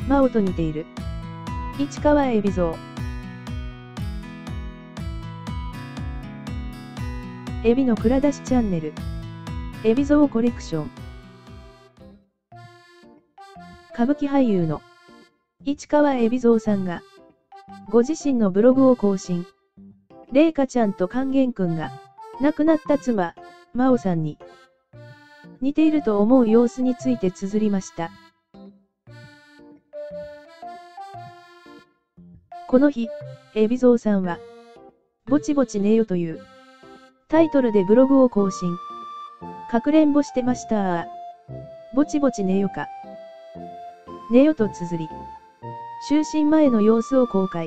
真央と似ている。市川海老蔵。海老の蔵出しチャンネル。海老蔵コレクション。歌舞伎俳優の市川海老蔵さんが、ご自身のブログを更新。麗華ちゃんと勸玄くんが、亡くなった妻、真央さんに、似ていると思う様子について綴りました。この日、海老蔵さんは、ぼちぼち寝よというタイトルでブログを更新。かくれんぼしてましたぼちぼち寝よか。寝よと綴り、就寝前の様子を公開。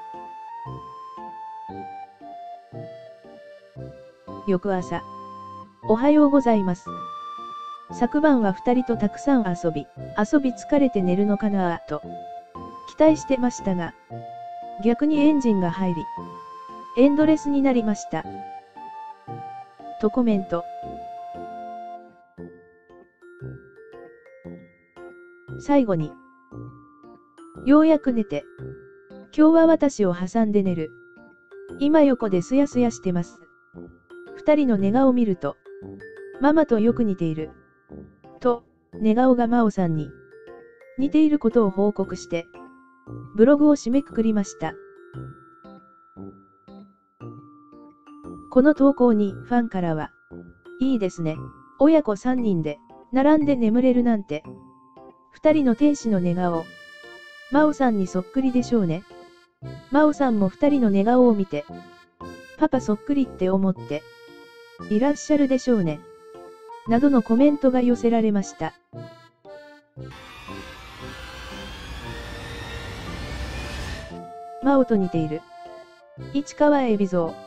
翌朝、おはようございます。昨晩は2人とたくさん遊び疲れて寝るのかなと期待してましたが、逆にエンジンが入り、エンドレスになりました。とコメント。最後に、ようやく寝て、今日は私を挟んで寝る。今横ですやすやしてます。2人の寝顔を見ると、ママとよく似ている。と、寝顔が真央さんに似ていることを報告して、ブログを締めくくりました。この投稿にファンからは、いいですね。親子3人で並んで眠れるなんて。2人の天使の寝顔。真央さんにそっくりでしょうね。真央さんも2人の寝顔を見て、パパそっくりって思っていらっしゃるでしょうね。などのコメントが寄せられました。真央と似ている。市川海老蔵。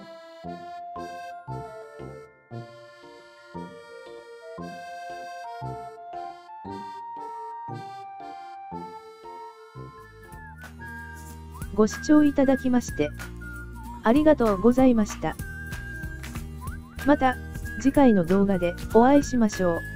ご視聴いただきまして、ありがとうございました。また、次回の動画でお会いしましょう。